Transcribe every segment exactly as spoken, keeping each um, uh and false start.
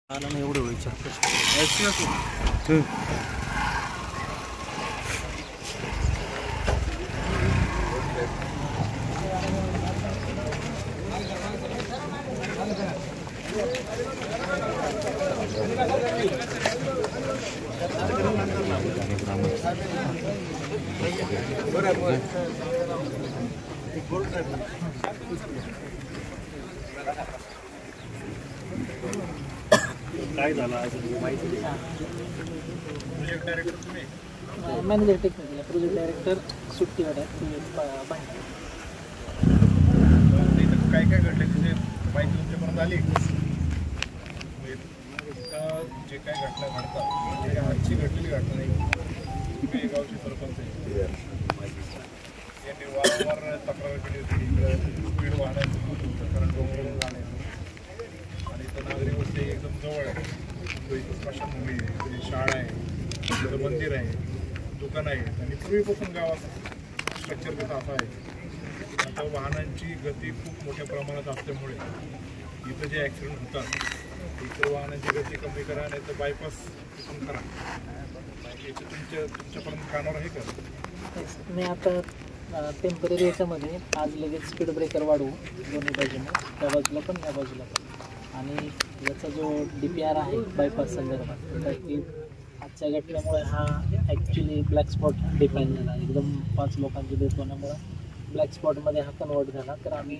आला नाही एवढं विचारतो काय झालं आज माहिती प्रोजेक्ट डायरेक्टर तुम्ही मॅनेजर टेक्निकल प्रोजेक्ट डायरेक्टर सुट्टीवर आहे काय काय घडलं तिथे माहिती तुमच्यापर्यंत आली जे काय घटना घडतात म्हणजे आजची घडलेली घटना नाही तुम्ही गावचे सरपंच आहे यांनी वारंवार तक्रार केली होती इकडं स्पीड वाहनाचं खूप होतं कारण डोंगरावरून जाण्याचं आणि इथं नागरी वस्ती एकदम जवळ आहे इथं स्मशानभूमी आहे इथे शाळा आहे इथं मंदिर आहे दुकान आहे आणि पूर्वीपासून गावात स्ट्रक्चर कसं असं आहे आता वाहनांची गती खूप मोठ्या प्रमाणात असल्यामुळे इथं जे ॲक्सिडेंट होतात इतर वाहनांची गती कमी करा नाही तर बायपास पण करा याचं तुमच्या तुमच्यापर्यंत कानावर आहे का नाही आता टेम्पररी याच्यामध्ये आज लगेच स्पीड ब्रेकर वाढवू दोन्ही बाजूने त्या बाजूला पण या बाजूला पण आणि याचा जो डी पी आर आहे बायपास संदर्भात तर की आजच्या घटनेमुळे हा ॲक्च्युली ब्लॅक स्पॉट डिफाईन झाला एकदम पाच लोकांची डेथ होण्यामुळे ब्लॅक स्पॉटमध्ये हा कन्वर्ट झाला तर आम्ही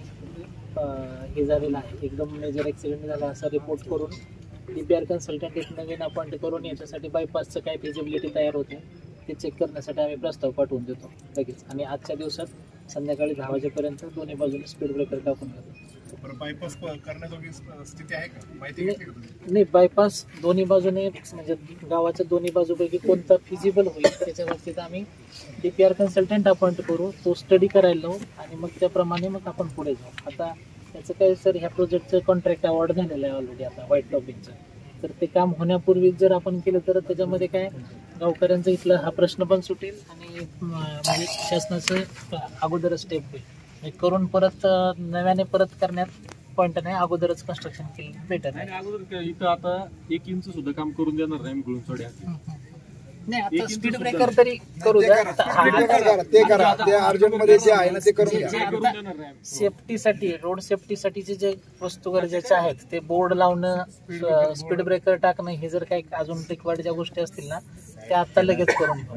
हे झालेलं आहे एकदम मेजर ॲक्सिडेंट झाला असा रिपोर्ट करून डी पी आर कन्सल्टंट एक नवीन अपॉइंट करून याच्यासाठी बायपासचं काय फिजिबिलिटी तयार होते ते चेक करण्यासाठी आम्ही प्रस्ताव पाठवून देतो लगेच आणि आजच्या दिवसात संध्याकाळी दहा वाजेपर्यंत दोन्ही बाजूने स्पीड ब्रेकर टाकून देतो बायपास करण्याजोगी स्थिती आहे का माहिती नाही बायपास दोन्ही बाजूने म्हणजे गावाच्या दोन्ही बाजूपैकी कोणता फिजिबल होईल त्याच्या बाबतीत आम्ही D P R consultant appoint करू तो स्टडी करायला लावू आणि मग त्याप्रमाणे मग आपण पुढे जाऊ आता त्याचं काय सर ह्या प्रोजेक्टचं कॉन्ट्रॅक्ट अवॉर्ड झालेलं आहे ऑलरेडी आता व्हाईट टॉपिकचं तर ते काम होण्यापूर्वीच जर आपण केलं तर त्याच्यामध्ये काय गावकऱ्यांचा इथला हा प्रश्न पण सुटेल आणि म्हणजे शासनाचं अगोदरच स्टेप होईल म्हणजे करून परत नव्याने परत करण्यात पॉईंट नाही अगोदरच कन्स्ट्रक्शन केलं बेटर आहे अगोदर इथं आता एक इंच सुद्धा काम करून देणार नाही मिळून चढ्या नाही आता स्पीड ब्रेकर तरी करू द्या ते करा ते अर्जंट मध्ये जे आहे ना ते करून द्या सेफ्टीसाठी रोड सेफ्टीसाठीचे जे वस्तू गरजेच्या आहेत ते बोर्ड लावणं स्पीड ब्रेकर टाकणं हे जर काही अजून रिक्वायर्ड ज्या गोष्टी असतील ना त्या आता लगेच करून घेऊ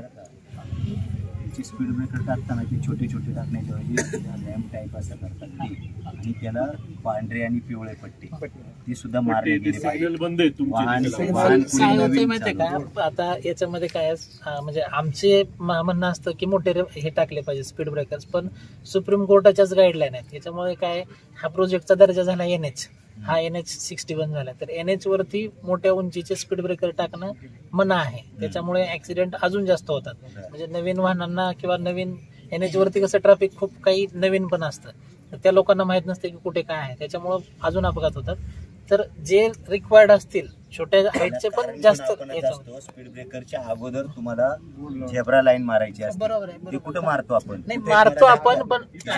स्पीड ब्रेकर टाकताना ती छोटी छोटी टाकण्याची रॅम्प टाईप असं करतात ती आणि त्याला पांढरे आणि पिवळे पट्टी ती सुद्धा मारली गेली पाहिजे माहितीये का आता याच्यामध्ये काय म्हणजे आमचे म्हणणं असतं की मोठे हे टाकले पाहिजे स्पीड ब्रेकर्स पण सुप्रीम कोर्टाच्याच गाईडलाईन आहेत याच्यामुळे काय हा प्रोजेक्टचा दर्जा झाला एन एच हा एन एच सिक्स्टी वन झाला तर एन एच वरती मोठ्या उंचीचे स्पीड ब्रेकर टाकणं मना आहे त्याच्यामुळे ऍक्सिडेंट अजून जास्त होतात म्हणजे नवीन वाहनांना किंवा नवीन एन एच वरती कसं ट्रॅफिक खूप काही नवीन पण असतं तर त्या लोकांना माहित नसते की कुठे काय आहे त्याच्यामुळे अजून अपघात होतात तर जे रिक्वायर्ड असतील छोट्या हाईटचे पण जास्त स्पीड ब्रेकरच्या अगोदर तुम्हाला झेब्रा लाईन मारायची असते बरोबर आहे ते कुठं मारतो आपण नाही मारतो आपण पण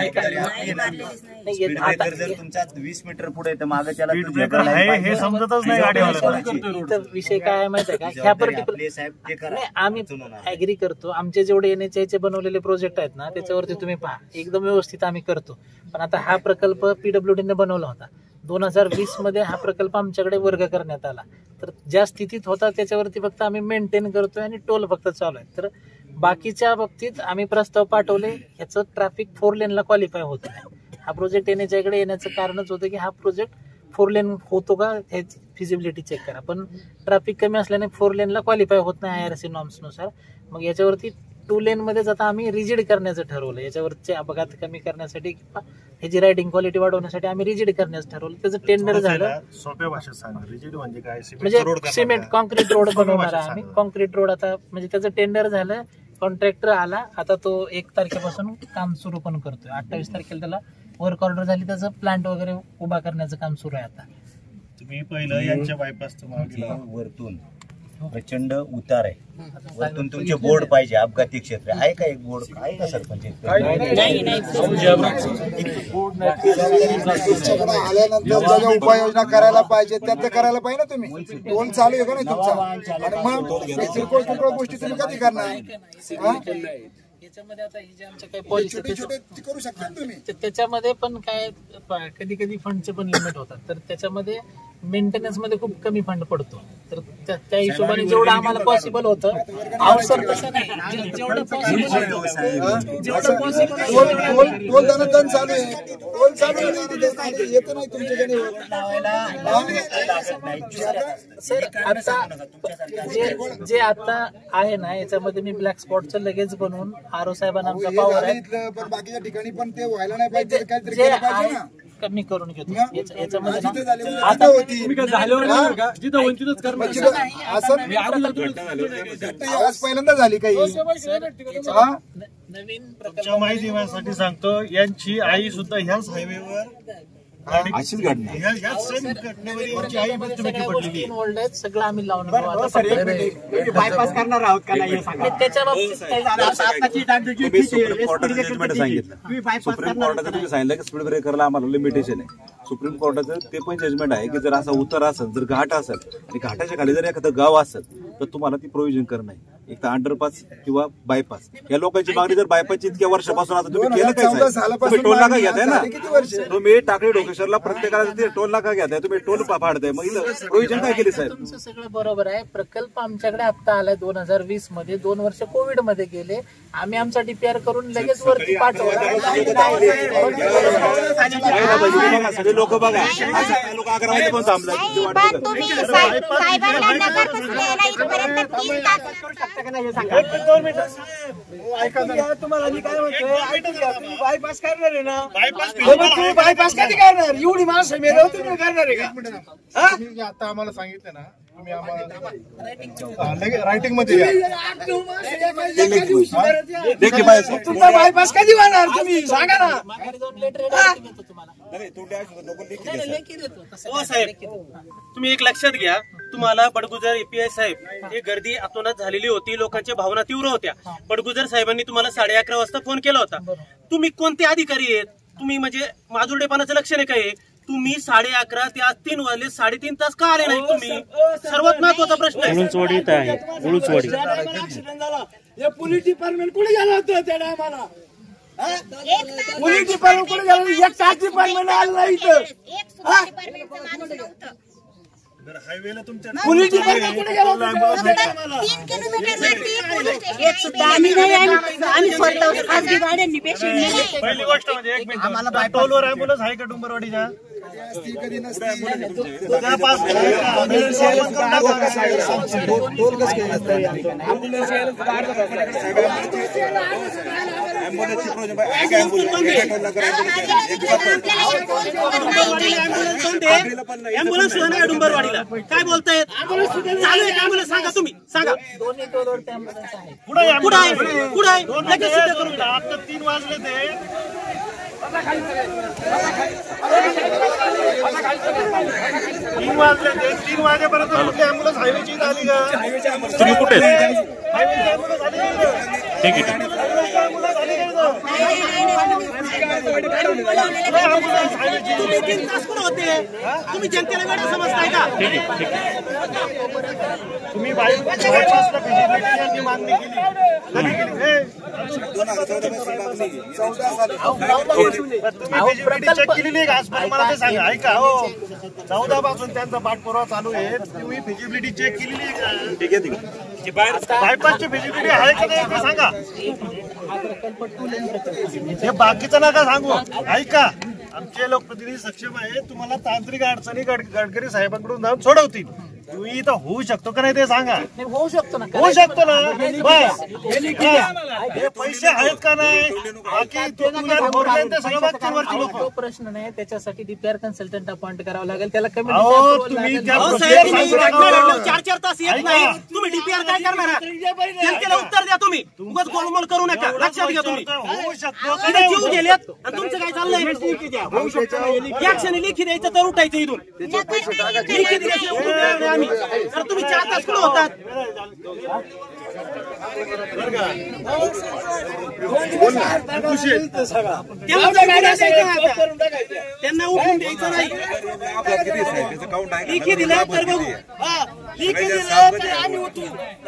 जर तुमच्या वीस मीटर पुढे तर मागे त्याला हे समजतच नाही गाडीवाला विषय काय आहे माहिती आहे का ह्या पर्टिक्युलर आम्ही ऍग्री करतो आमचे जेवढे एन एच आयचे बनवलेले प्रोजेक्ट आहेत ना त्याच्यावरती तुम्ही पहा एकदम व्यवस्थित आम्ही करतो पण आता हा प्रकल्प पीडब्ल्यूडीने बनवला होता दोन हजार वीस मध्ये हा प्रकल्प आमच्याकडे वर्ग करण्यात आला तर ज्या स्थितीत होता त्याच्यावरती फक्त आम्ही मेंटेन करतोय आणि टोल फक्त चालू आहे तर बाकीच्या बाबतीत आम्ही प्रस्ताव पाठवले ह्याचं ट्रॅफिक फोर लेनला क्वालिफाय होत नाही हा प्रोजेक्ट येण्याच्याकडे येण्याचं कारणच होतं की हा प्रोजेक्ट फोर लेन होतो का ह्याची फिजिबिलिटी चेक करा पण ट्रॅफिक कमी असल्याने फोर लेनला क्वालिफाय होत नाही आय आर सी नॉर्म्सनुसार मग याच्यावरती टू लेन मध्येच आता आम्ही रिजिड करण्याचं ठरवलं याच्यावरचे अपघात कमी करण्यासाठी किंवा ह्याची रायडिंग क्वालिटी वाढवण्यासाठी आम्ही रिजिड करण्याचं ठरवलं त्याचं टेंडर झालं सोप्या भाषेत सांगा रिजिड म्हणजे काय म्हणजे सिमेंट कॉन्क्रीट रोड बनवणार आहे आम्ही कॉन्क्रीट रोड आता म्हणजे त्याचं टेंडर झालं कॉन्ट्रॅक्टर आला आता तो एक तारखेपासून काम सुरू पण करतोय अठ्ठावीस तारखेला त्याला वर्क ऑर्डर झाली त्याचं प्लांट वगैरे उभा करण्याचं काम सुरू आहे आता तुम्ही पहिलं यांच्या बायपासचं वरतून प्रचंड उतार आहे. वरतून तुमचे बोर्ड पाहिजे, अपघाती क्षेत्र आहे का एक बोर्ड आहे का सरपंच? आल्यानंतर ज्या उपाययोजना करायला पाहिजे त्या तर करायला पाहिजे ना तुम्ही. टोल चालू आहे का नाही तुमचा? आणि मग किरकोळ किरकोळ गोष्टी तुम्ही कधी करणार? याच्यामध्ये आता हे जे आमच्या काही पॉलिसी करू शकता तुम्ही. त्याच्यामध्ये पण काय कधी कधी फंडचे पण लिमिट होतात, तर त्याच्यामध्ये मेंटेनन्स मध्ये खूप कमी फंड पडतो. तर त्या हिशोबाने जेवढं आम्हाला पॉसिबल होतं अवसर तसं नाही, जेवढं पॉसिबल जेवढं पॉसिबल टोल धनधन चालू आहे, टोल चालू आहे, येत नाही तुमच्याकडे. सर आता जे जे आता आहे ना याच्यामध्ये मी ब्लॅक स्पॉटचं लगेच बनवून आरो साहेबांना आमचा पॉवर आहे, पण बाकीच्या ठिकाणी पण ते व्हायला नाही पाहिजे, काहीतरी जे केलं पाहिजे ना. कमी करून घेतो याच्या- याच्यामध्ये जिथे ना झाले आता होती तुम्ही काय झाल्यावर नाही का जिथं वंचितच करणार. असं आज पहिल्यांदा झाली काही. हा? नवीन तुमच्या माहितीसाठी सांगतो, यांची आई सुद्धा ह्याच हायवेवर अशीच घटना ह्याच सेम घटनेवर यांची आई पण तुम्ही पडलेली आहे. ओल्ड आहेत सगळं आम्ही लावून बायपास करणार आहोत का नाही त्याच्या बाबतीत काही तुम्ही सुप्रीम कोर्टाचं जजमेंट सांगितलं. सुप्रीम कोर्टाचं तुम्ही सांगितलं की स्पीड ब्रेकरला आम्हाला लिमिटेशन आहे. सुप्रीम कोर्टाचं ते पण जजमेंट आहे की जर असा उतार असेल, जर घाट असेल आणि घाटाच्या खाली जर एखादं गाव असेल तर तुम्हाला ती प्रोव्हिजन करणं आहे. एक तर अंडरपास किंवा बायपास. या लोकांची मागणी जर बायपासची इतक्या वर्षापासून आता तुम्ही केलं काय साहेब? तुम्ही टोल नाका घेताय ना, तुम्ही टाकळी डोकेश्वरला प्रत्येकाला ते टोल नाका घेताय, तुम्ही टोल फाडताय, मग इथं प्रोव्हिजन काय केली साहेब? तुमचं सगळं बरोबर आहे. प्रकल्प आमच्याकडे आता आलाय दोन हजार वीस मध्ये, दोन वर्ष कोविड मध्ये गेले. आम्ही आमचा डीपीआर करून लगेच वरती पाठवला. सगळे लोक बघा, लोक अकरा वाजे पण थांबतात. तुम्हाला मी काय म्हणतोय, बायपास करणार आहे ना, बायपास कधी करणार? एवढी माणसं मेलो तुम्ही करणार आहे का? तुम्ही आता आम्हाला सांगितलं ना, तुम्ही आम्हाला रायटिंग मध्ये तुमचा बायपास कधी होणार तुम्ही सांगा ना. माघारी जाऊन लेटर देतो तुम्हाला. हो साहेब, तुम्ही एक लक्षात घ्या, तुम्हाला बडगुजर एपीआय साहेब ही गर्दी अतोनात झालेली होती, लोकांच्या भावना तीव्र होत्या. बडगुजर साहेबांनी तुम्हाला साडे अकरा वाजता फोन केला होता. तुम्ही कोणते अधिकारी आहेत? तुम्ही म्हणजे माजुरडेपणाचं लक्षण आहे काय? तुम्ही साडे अकरा ते आज तीन वाजले, साडेतीन तास का आले नाही तुम्ही? सर्वात महत्वाचा प्रश्न आहे. पोलीस डिपार्टमेंट कुठे गेलं होतं त्या टायमाला? पोलीस डिपार्टमेंट कुठे गेलं? एक तास डिपार्टमेंट आलं नाही इथं. हायवेला तुमच्या पोलीस डिपार्टमेंट कुठे गेलं होतं? पहिली गोष्ट म्हणजे एक मिनिट, टोलवर अँब्युलन्स आहे का डुंबरवाडीच्या? कधी नसते. अँब्युलन्स डुंबरवाडीला काय बोलतायत? चालू आहे अँब्युलन्स, सांगा तुम्ही, सांगा दोन्ही टोलवरती ॲम्ब्युलन्स आहे. कुठे आहे? कुठे आहे? कुठे आहे? लगेच सिद्ध करून द्या. आता तीन वाजले ते तीन वाजले ते तीन वाजेपर्यंत कुठली अँब्युलन्स हायवेची झाली का? तुम्ही कुठे? हायवेची अँब्युलन्स आली का? ठीक आहे. तुम्ही तीन तास कुठे होते? तुम्ही जनतेला वेळा समजताय का? ठीक आहे, ठीक आहे. तुम्ही बायपासला फिजिबिलिटी मागणी केली, कधी केली? हे फिजिबिलिटी चेक केलेली आहे का आजपर्यंत? मला ते सांगा. ऐका हो, चौदा पासून त्यांचा पाठपुरावा चालू आहे. तुम्ही फिजिबिलिटी चेक केलेली आहे का? ठीक आहे, ठीक आहे. बायपासची फिजिबिलिटी आहे का नाही ते सांगा. हे बाकीचं नका सांगू. ऐका, आमचे लोकप्रतिनिधी सक्षम आहे, तुम्हाला तांत्रिक अडचणी गडकरी साहेबांकडून जाऊन सोडवतील. तुम्ही इथं होऊ शकतो का नाही ते सांगा. होऊ शकतो ना, होऊ शकतो ना, बस. हे पैसे आहेत का नाही, बाकी ते सगळं बघतील वरची लोक. तो प्रश्न नाही. त्याच्यासाठी डीपीआर कन्सल्टंट अपॉइंट करावं लागेल. त्याला कमी तुम्ही चार चार तास येत नाही, तुम्ही डीपीआर काय करणार? जनतेला उत्तर द्या. तुम्ही उगाच गोलमोल करू नका. लक्षात घ्या. तुम्ही होऊ शकतो इथे जीव गेलेत आणि तुमचं काय चाललंय? या क्षणी लेखी द्यायचं तर उठायचं इथून. लेखी द्यायचं. आम्ही तर तुम्ही चार तास कुठे होतात त्यांना उठून द्यायचं नाही लिखी दिलं तर बघू लिखी दिलं तर आम्ही उठू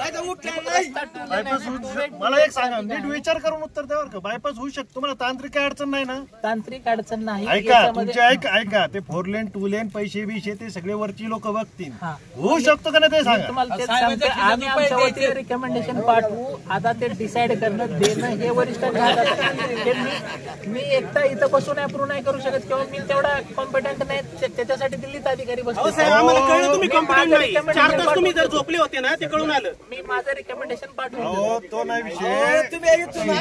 मला एक सांगा नीट विचार करून उत्तर द्या बरं का बायपास होऊ शकतो तुम्हाला तांत्रिक काही अडचण नाही ना तांत्रिक अडचण नाही ऐका तुमचे ऐका ऐका ते फोर लेन टू लेन पैसे बिशे ते सगळे वरची लोक बघतील होऊ शकतो का नाही ते सांगा तुम्हाला तेच सांगते आम्ही आमच्या वतीने रिकमेंडेशन पाठवू आता ते डिसाईड करणं देणं हे वरिष्ठांच्या हातात आहे. मी मी एकटा इथं बसून अप्रूव्ह नाही करू शकत किंवा मी तेवढा कॉम्पिटंट नाही त्याच्यासाठी दिल्लीत अधिकारी बसले आम्हाला कळलं तुम्ही कॉम्पिटंट नाही चार तास तुम्ही जर झोपले होते ना ते कळून आलं मी माझं रिकमेंडेशन पाठवून हो तो नाही विषय तुम्ही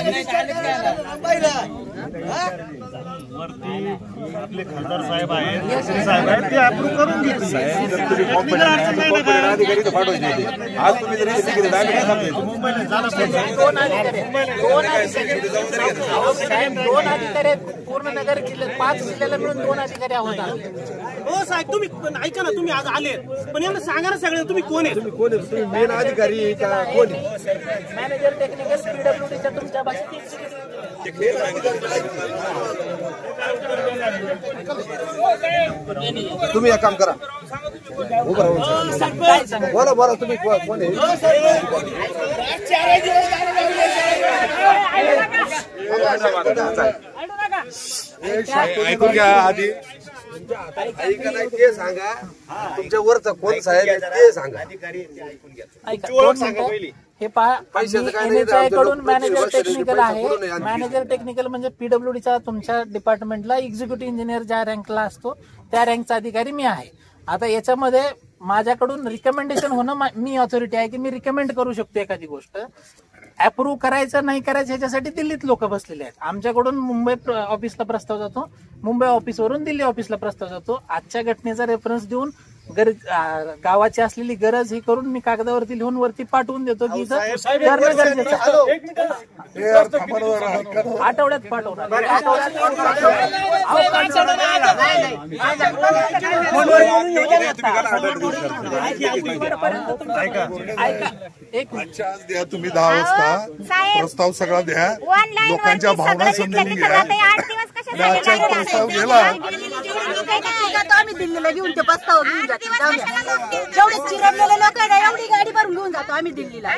वरती आपले खासदार साहेब आहेत साहेब आहेत ते अप्रूव्ह करून घेतील अधिकारी तर पाठवायचे होते. आज तुम्ही जर इथे केलं तर आम्ही काय समजायचं? मुंबईला झालं पाहिजे. दोन अधिकारी दोन अधिकारी दोन अधिकारी पूर्ण नगर जिल्ह्यात पाच जिल्ह्याला मिळून दोन अधिकारी आहोत आम्ही. हो साहेब तुम्ही ऐका ना तुम्ही आज आले पण यांना सांगा ना सगळ्यांना तुम्ही कोण आहे कोण आहे तुम्ही मेन अधिकारी का कोण मॅनेजर टेक्निकल पीडब्ल्यूडीच्या तुमच्या भाषेत तुम्ही एक काम करा बोला बोला तुम्ही कोण आहे ऐकून घ्या आधी ऐका नाही ते सांगा तुमच्या वरचा कोण साहेब ते सांगा हे पहा एनएचआय कडून मॅनेजर टेक्निकल आहे मॅनेजर टेक्निकल म्हणजे पीडब्ल्यूडीचा तुमच्या डिपार्टमेंटला एक्झिक्युटिव्ह इंजिनियर ज्या रँकला असतो त्या रँकचा अधिकारी मी आहे. आता याच्यामध्ये माझ्याकडून रिकमेंडेशन होणं मी ऑथॉरिटी आहे की मी रिकमेंड करू शकतो एखादी गोष्ट अप्रूव्ह करायचं नाही करायचं ह्याच्यासाठी दिल्लीत लोक बसलेले आहेत. आमच्याकडून मुंबई ऑफिसला प्रस्ताव जातो मुंबई ऑफिसवरून दिल्ली ऑफिसला प्रस्ताव जातो. आजच्या घटनेचा रेफरन्स देऊन गरज गावाची असलेली गरज ही करून मी कागदावरती लिहून वरती पाठवून देतो की इथं करणं गरजेचं आठवड्यात पाठवणार एक द्या तुम्ही दहा वाजता प्रस्ताव सगळा द्या लोकांच्या भावना समजून घ्या प्रस्ताव गेला आम्ही दिल्लीला घेऊन ते प्रस्ताव घेऊन जातो जेवढे चिरडलेले लोक आहे ना एवढी गाडी भरून घेऊन जातो आम्ही दिल्लीला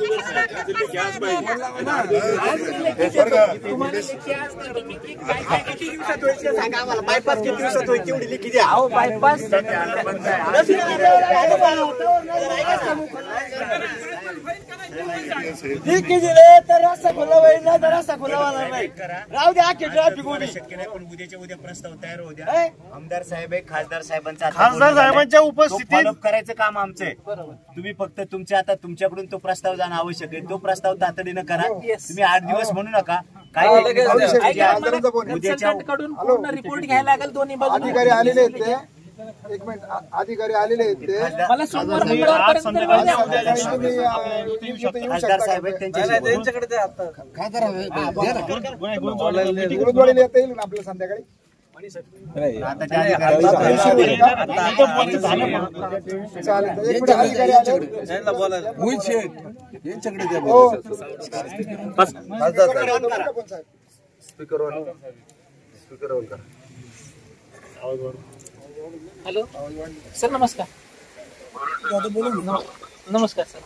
बायपास किती दिवसात होईल तेवढी लिखी द्या अहो बायपास लिखी दिले तर रस्ता खुला होईल ना तर रस्ता खुला होणार नाही राहू द्या की ट्रॅफिक होईल शक्य नाही पण उद्याच्या उद्या प्रस्ताव तयार होऊ द्या आमदार साहेब आहे खासदार साहेबांचा खासदार साहेबांच्या उपस्थितीत फॉलोअप करायचं काम आमचं आहे. तुम्ही फक्त तुमच्या आता तुमच्याकडून तो प्रस्ताव जाणं आवश्यक आहे. तो प्रस्ताव तातडीनं करा. तुम्ही आठ दिवस म्हणू नका काय उद्याच्या कडून पूर्ण रिपोर्ट घ्यायला लागेल दोन्ही बाजू अधिकारी आलेले आहेत ते एक मिनिट अधिकारी आलेले आहेत ते मला सोमवार मंगळवारपर्यंत खासदार साहेब आहेत त्यांच्याकडे गुरुद्वारेला येता येईल ना आपल्याला संध्याकाळी चालेल एक मिनिट अधिकारी आले स्पीकर स्पीकर हॅलो सर नमस्कार नमस्कार सर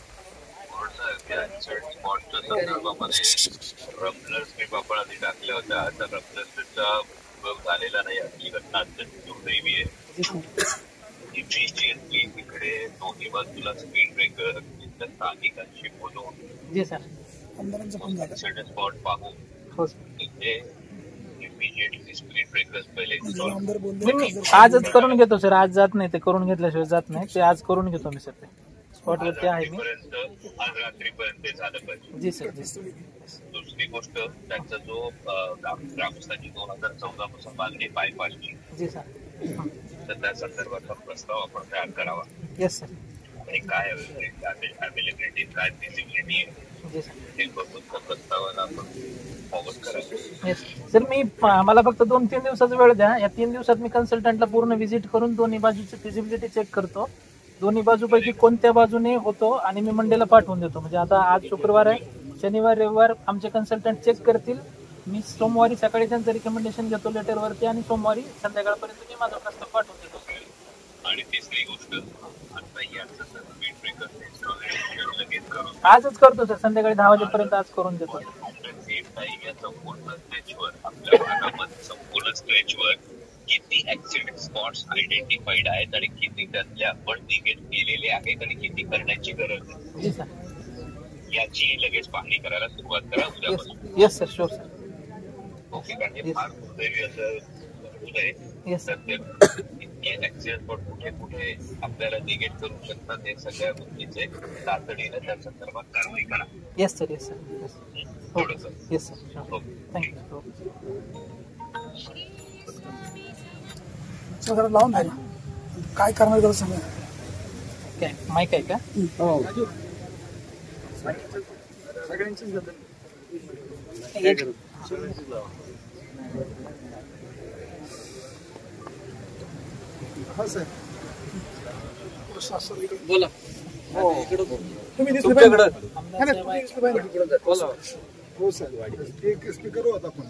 रमलर्स मी बापळ आधी टाकल्या होत्या आता रमलर्सचा उपयोग झालेला नाही अशी घटना अत्यंत दुर्दैवी आहे. इमिजिएटली इकडे दोन्ही बाजूला स्पीड ब्रेकर स्थानिकांशी बोलून स्पॉट पाहून तिथे इमिजिएटली स्पीड ब्रेकर्स पहिले आजच करून घेतो सर. आज जात नाही ते करून घेतल्याशिवाय जात नाही ते आज करून घेतो मी सर. ते स्पॉटवरती आहे मी आज रात्रीपर्यंत झालं पाहिजे. जी सर जी सर. दुसरी गोष्ट त्यांचा जो ग्रामस्थांची दोन हजार चौदा पासून मागणी बायपासची जी सर तर त्या संदर्भातला प्रस्ताव आपण तयार करावा. Yes sir. आणि काय अवेलेबिलिटी काय फिजिबिलिटी आहे ते बघून त्या प्रस्तावाला आपण फॉरवर्ड करायचं. सर मी मला फक्त दोन तीन दिवसाचा वेळ द्या. या तीन दिवसात मी कन्सल्टंटला पूर्ण व्हिजिट करून दोन्ही बाजूची फिजिबिलिटी चेक करतो. दोन्ही बाजूपैकी कोणत्या बाजूने होतो आणि मी मंडेला पाठवून देतो. म्हणजे आता आज शुक्रवार आहे, शनिवार रविवार आमचे कन्सल्टंट चेक करतील. मी सोमवारी सकाळी त्यांचं रिकमेंडेशन घेतो लेटरवरती आणि सोमवारी संध्याकाळपर्यंत मी माझा प्रस्ताव पाठवून देतो. आणि तिसरी गोष्ट, आता याचं स्पीड ब्रेकर लगेच करून आजच करतो सर, संध्याकाळी दहा वाजेपर्यंत आज करून देतो. सेम टाइम या संपूर्ण स्ट्रेचवर आपल्या भागामध्ये संपूर्ण स्ट्रेचवर किती ऍक्सिडेंट स्पॉट्स आयडेंटिफाईड आहेत आणि किती त्यातल्या आपण निगेट केलेले आहेत आणि किती करण्याची गरज आहे याची लगेच पाहणी करायला सुरुवात करा उद्यापासून. Yes sir, sure sir. Okay, कारण हे फार दुर्दैवी असं होत आहे. इतके ऍक्सिडेंट स्पॉट कुठे कुठे आपल्याला निगेट करू शकतात हे सगळ्या गोष्टीचे तातडीने त्या संदर्भात कारवाई करा. Yes sir, yes sir. थोडंसं येस सर, थँक्यू. सगळं लावून आहे ना, काय करणार जरा सांगा. काय माईक आहे का? बोला. तुम्ही दिसले पाहिजे. हो सर, एक स्पीकर होता पण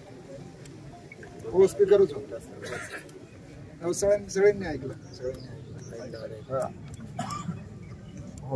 हो स्पीकरच होता. सगळ्यांनी सगळ्यांनी ऐकलं सगळ्यांनी. हो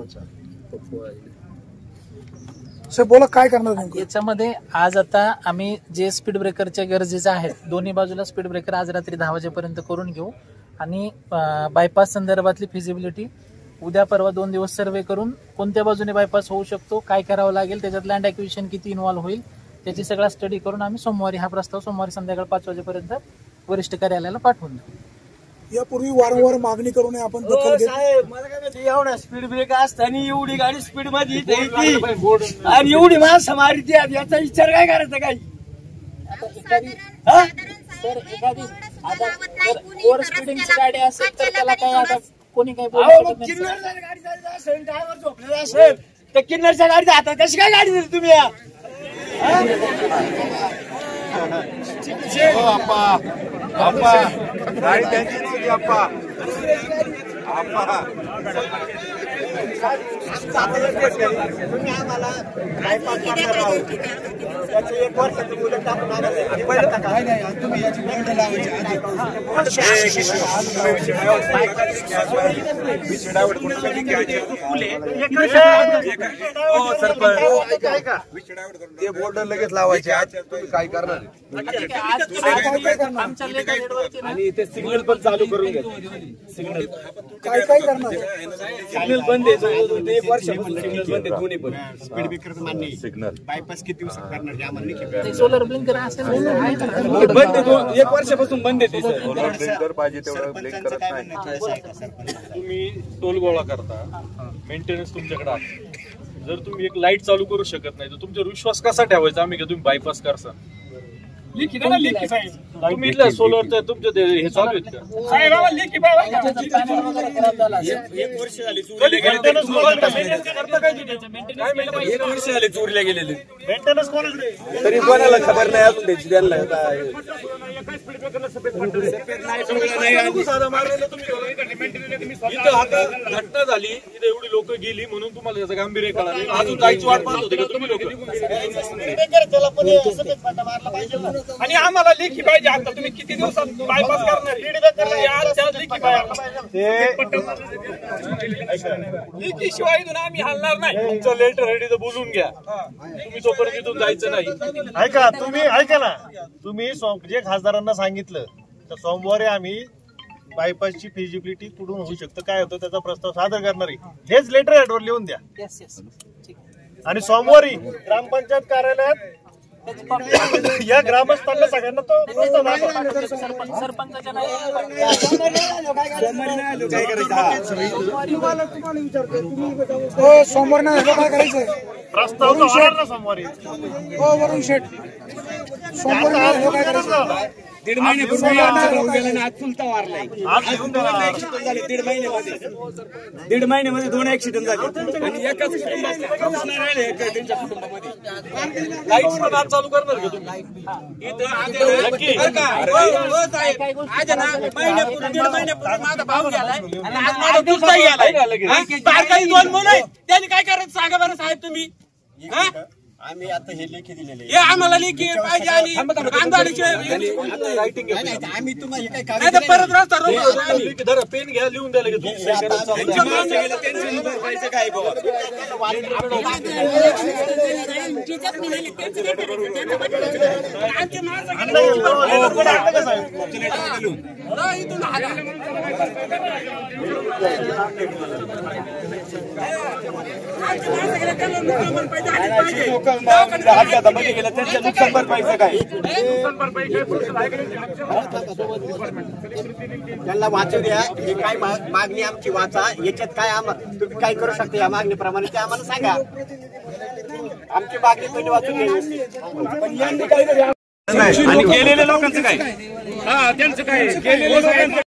सर बोला, काय करणार याच्यामध्ये? आज आता आम्ही जे स्पीड ब्रेकरच्या गरजेचं आहेत, दोन्ही बाजूला स्पीड ब्रेकर आज रात्री दहा वाजेपर्यंत करून घेऊ आणि बायपास संदर्भातली फिजिबिलिटी उद्या परवा दोन दिवस सर्वे करून कोणत्या बाजूने बायपास होऊ शकतो, काय करावं लागेल, त्याच्यात लँड ॲक्विजिशन किती इन्व्हॉल्व्ह होईल त्याची सगळा स्टडी करून आम्ही सोमवारी हा प्रस्ताव सोमवारी संध्याकाळ पाच वाजेपर्यंत वरिष्ठ कार्यालयाला पाठवून देऊ. यापूर्वी वारंवार मागणी करून आपण दखल घेत. साहेब मला काय माहिती, एवढा स्पीड ब्रेक असताना एवढी गाडी स्पीड मध्ये येते आणि एवढी माणसं मारती, याचा विचार काय करायचा काही? सर एखादी आता ओव्हर स्पीडिंगची गाडी असेल तर त्याला काय आता कोणी काय बोलू शकत नाही. किन्नरच्या गाडी चालत असेल, ड्रायव्हर झोपलेला असेल तर किन्नरच्या गाडीचा हातात कशी काय गाडी दिली तुम्ही? गाडी त्यांची नव्हती आप्पा. आप्पा तुम्ही आम्हाला काय पाच त्याचं एक वर्षाची मुदत टाकून आम्हाला तुम्ही याची बोर्ड लावायची आधी. ते बोर्ड लगेच लावायचे. आज तुम्ही काय करणार? आणि ते सिग्नल पण चालू करून घ्या. सिग्नल काय काय करणार? सिग्नल बंद आहे, एक वर्षापासून सिग्नल बंद आहे दोन्ही पण. स्पीड ब्रेकर मान्य सिग्नल बायपास किती दिवसात करणार हे आम्हाला सोलर ब्लिंकर असेल बंद आहे, एक वर्षापासून बंद आहे. ब्लिंकर पाहिजे तेवढं ब्लिंक करत नाही. तुम्ही टोल गोळा करता, मेंटेनन्स तुमच्याकडे आहे. जर तुम्ही एक लाईट चालू करू शकत नाही तर तुमच्यावर विश्वास कसा ठेवायचा आम्ही का तुम्ही बायपास करसा? तुम्ही इथल्या सोलरचं तुमचं ते हे चालू आहेत का? एक वर्ष झाली एक वर्ष झाले चोरीला गेलेले. मेंटेनन्स कोणाकडे? तरी कोणाला खबर नाही अजून त्याची त्यांना. इथं आता घटना झाली, इथे एवढी लोक गेली म्हणून तुम्हाला त्याचं गांभीर्य कळालं. अजून जायची वाट पाहत होते का तुम्ही लोक? आणि आम्हाला लेखी पाहिजे. आता तुम्ही किती दिवसात बायपास करणार? लेखी शिवाय इथून आम्ही हलणार नाही. तुमचं लेटर रेडी तर बोलून घ्या. तुम्ही तोपर्यंत इथून जायचं नाही. ऐका तुम्ही ऐका ना, तुम्ही जे खासदारांना सांगितलं तर सोमवारी आम्ही बायपासची फिजिबिलिटी कुठून होऊ शकतं, काय होतं त्याचा प्रस्ताव सादर करणार आहे. हेच लेटर हेडवर लिहून द्या. Yes yes. आणि सोमवारी ग्रामपंचायत कार्यालयात या ग्रामस्थांना सगळ्यांना तो सरपंचाच्या हो सोमवार नाही काय करायचंय? प्रस्ताव सोमवारी हो वरुण शेठ सोमवार काय करायचं? दीड महिन्यापूर्वी आमचा भाऊ गेला आणि आज चुलता वारलाय. आज दोन ऍक्सिडेंट झाले दीड महिन्यामध्ये. दीड महिन्यामध्ये दोन ऍक्सिडेंट झाले आणि एकाच कुटुंबात पाऊस नाही राहिले त्यांच्या कुटुंबामध्ये. लाईट पण आज चालू करणार का तुम्ही? आज ना महिन्यापूर्वी दीड महिन्यापूर्वी माझा भाऊ गेलाय आणि आज माझा चुलता गेलाय. बारकाई दोन मुलं आहेत त्यांनी काय करायचं सांगा बरं साहेब तुम्ही. आम्ही आता हे लेखी दिलेले हे आम्हाला लेखी पाहिजे आणि कामगारांचे आम्ही तुम्हाला काय परत रस्ता धरा पेन घ्या लिहून द्या लगेच काय हातामध्ये गेलं त्यांच्या नुकसान भरपाईचं काय त्यांना वाचू द्या. हे काय मागणी आमची वाचा याच्यात काय तुम्ही काय करू शकता या मागणीप्रमाणे ते आम्हाला सांगा. आमची मागणी पहिली वाचून घ्यावी. आणि गेलेल्या लोकांचं काय? हा त्यांचं काय गेलेले